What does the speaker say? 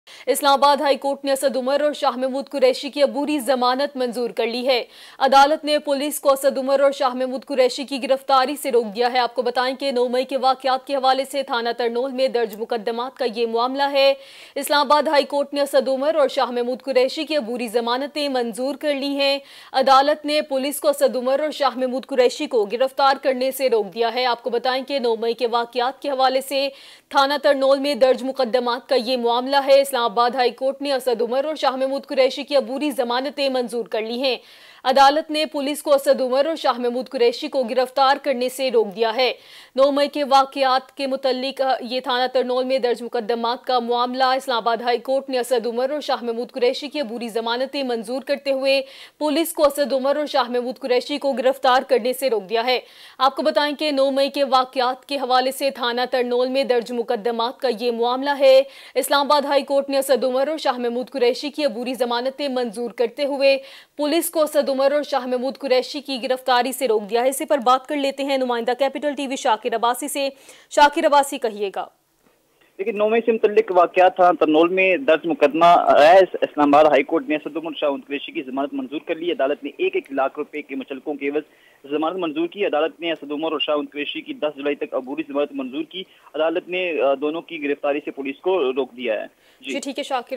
Islamabad high court ने असद उमर और शाह महमूद कुरैशी की अबूरी जमानत मंजूर कर ली है। अदालत ने पुलिस को असद उमर और शाह महमूद कुरैशी की गिरफ्तारी से रोक दिया है। आपको बताएं कि 9 मई के वाकयात के हवाले से थाना तरनोल में दर्ज मुकदमात का ये मामला है। इस्लामाबाद हाई कोर्ट ने असद उमर और शाह महमूद कुरैशी की अबूरी जमानतें मंजूर कर ली हैं। अदालत ने पुलिस को असद उमर और शाह महमूद कुरैशी को गिरफ्तार करने से रोक दिया है। आपको बताएं कि 9 मई के वाकयात के हवाले से थाना तरनोल में दर्ज मुकदमात का ये मामला है। इस्लामाबाद हाई कोर्ट ने असद उमर और शाह महमूद कुरैशी की अबूरी जमानतें मंजूर कर ली हैं। अदालत ने पुलिस को असद उमर और शाह महमूद कुरैशी को गिरफ्तार करने से रोक दिया है। 9 मई के वाकयात के मुतल्लिक ये थाना तरनोल में दर्ज मुकदमात का मामला। इस्लामाबाद हाई कोर्ट ने असद उमर और शाह महमूद कुरैशी की अबूरी जमानतें मंजूर करते हुए पुलिस को असद उमर और शाह महमूद कुरैशी को गिरफ्तार करने से रोक दिया है। आपको बताएं कि 9 मई के वाकयात के हवाले से थाना तरनोल में दर्ज मुकदमात का ये मामला है। इस्लामाबाद हाई कोर्ट ने असद उमर और शाह महमूद कुरैशी की अबूरी जमानतें मंजूर करते हुए पुलिस को असद उमर और शाह महमूद कुरैशी की गिरफ्तारी से रोक दिया है। इसी पर बात कर लेते हैं नुमाइंदा कैपिटल टीवी शाकिर अब्बासी से। शाकिर अब्बासी, कहिएगा। देखिए, 9 मई से मुतल्लिक वाकयात था तरनोल में दर्ज मुकदमा है। इस्लामाबाद हाई कोर्ट ने असद उमर शाह महमूद कुरैशी की जमानत मंजूर कर ली। अदालत ने 1-1 लाख रुपए के मुचलकों के एवज जमानत मंजूर की। अदालत ने असद उमर और शाह महमूद कुरैशी की 10 जुलाई तक अबूरी जमानत मंजूर की। अदालत ने दोनों की गिरफ्तारी से पुलिस को रोक दिया है। जी ठीक है शाकिर।